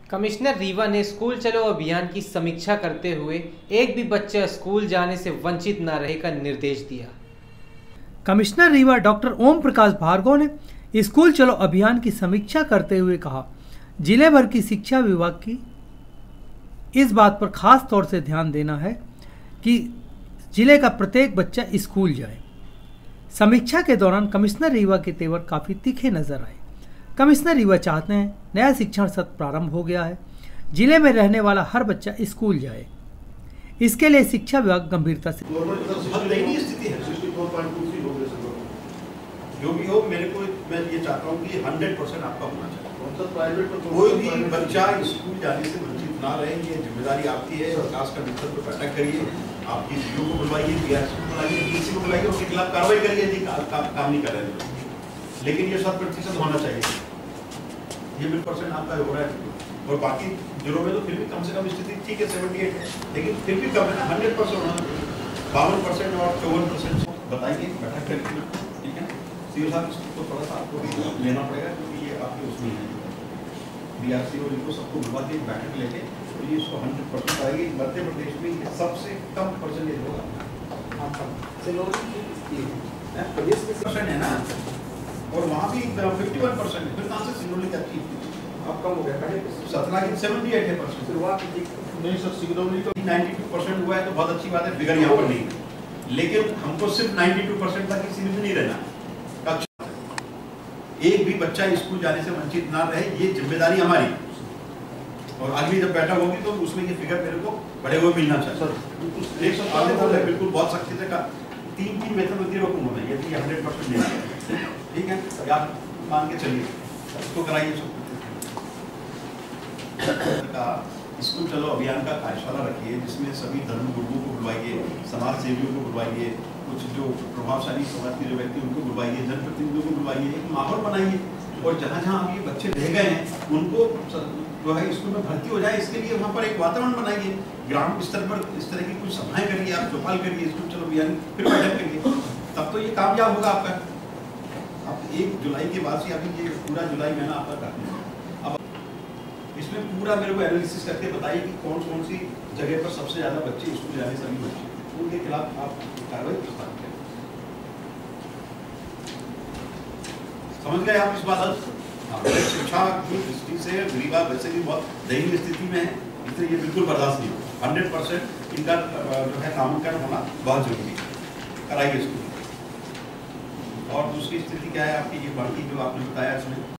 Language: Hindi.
कमिश्नर रीवा ने स्कूल चलो अभियान की समीक्षा करते हुए एक भी बच्चा स्कूल जाने से वंचित न रहे का निर्देश दिया। कमिश्नर रीवा डॉक्टर ओम प्रकाश भार्गव ने स्कूल चलो अभियान की समीक्षा करते हुए कहा, जिले भर की शिक्षा विभाग की इस बात पर खास तौर से ध्यान देना है कि जिले का प्रत्येक बच्चा स्कूल जाए। समीक्षा के दौरान कमिश्नर रीवा के तेवर काफ़ी तीखे नजर आए। कमिश्नर रीवा चाहते हैं नया शिक्षण सत्र प्रारंभ हो गया है, जिले में रहने वाला हर बच्चा स्कूल जाए। इसके लिए शिक्षा विभाग गंभीरता से जो भी हो, मैं ये चाहता हूँ कि 100% आपका होना चाहिए। कोई भी बच्चा स्कूल जाने से वंचित ना रहे, ये जिम्मेदारी आपकी है। विकास का मित्र पर बैठक करिए, आपकी डीओ को बुलवाइए, डीआरसी को बुलाइए, डीसी को बुलाइए, उसके खिलाफ कार्रवाई करिए यदि काम नहीं कर रहे हैं। लेकिन ये 100% होना चाहिए। ये 100% आपका हो रहा है। और बाकी जिलों में तो फिर भी कम से कम स्थिति ठीक है, 78 है, लेकिन फिर भी कम है ना। 100% होना, 52% और 54% बताइए, बैठक करके, ठीक है। सीओ साहब इसको थोड़ा सा आपको लेना पड़ेगा, क्योंकि ये आपके उसमें है। डीआरसी और इनको सबको बुलवा के बैठक लेके तो ये इसको 100% आएगी। मध्य प्रदेश में सबसे कम परसेंटेज होगा है ना, और वहाँ भी 51% है। फिर कहाँ से सिंगरौली जाती है? अब कम हो गया, सतना की 78% शुरुआत नहीं सर। सिंगरौली तो 92% हुआ है, तो बहुत अच्छी बात है, फिगर यहाँ पर नहीं। लेकिन हमको सिर्फ 92% तक किसी में नहीं रहना। एक भी बच्चा स्कूल जाने से वंचित ना रहे, ये जिम्मेदारी हमारी। और अगली जब बैठक होगी तो उसमें ये फिगर मेरे को बड़े हुए मिलना चाहिए। बिल्कुल बहुत सख्ती से का 3 वेतन वृद्धि रोकूंगा मैं, यदि 100% नहीं, ठीक है। आप मान के चलिए, इसको कराइए। स्कूल चलो अभियान का कार्यशाला रखिए, जिसमें सभी धर्म गुरुओं को बुलवाइए, समाज सेवियों को बुलवाइए, कुछ जो प्रभावशाली समाज के जो व्यक्ति उनको बुलवाइए, जनप्रतिनिधियों को बुलवाइए, एक माहौल बनाइए। और जहाँ जहाँ ये बच्चे रह गए हैं उनको जो है स्कूल में भर्ती हो जाए, इसके लिए वहाँ पर एक वातावरण बनाइए। ग्राम स्तर पर इस तरह की कुछ सभाएं करिए, आप चौपाल करिए, स्कूल चलो अभियान फिर बैठक करिए, तब तो ये कामयाब होगा आपका। अब 1 जुलाई के बाद से अभी ये पूरा जुलाई महीना आपका करना है। अब इसमें पूरा मेरे को एनालिसिस करके बताइए कि कौन कौन सी जगह पर सबसे ज्यादा बच्चे स्कूल जाने से अभी बच्चे, उनके खिलाफ आप कार्रवाई प्रस्ताव करें। समझ गए आप इस बात? शिक्षा की दृष्टि से रीवा वैसे भी बहुत दयनीय स्थिति में है, इसलिए ये बिल्कुल बर्दाश्त नहीं होगा। 100% इनका जो है नामांकन होना बहुत जरूरी है, कराइए स्कूल। और दूसरी स्थिति क्या है आपकी, ये बाकी जो आपने बताया इसमें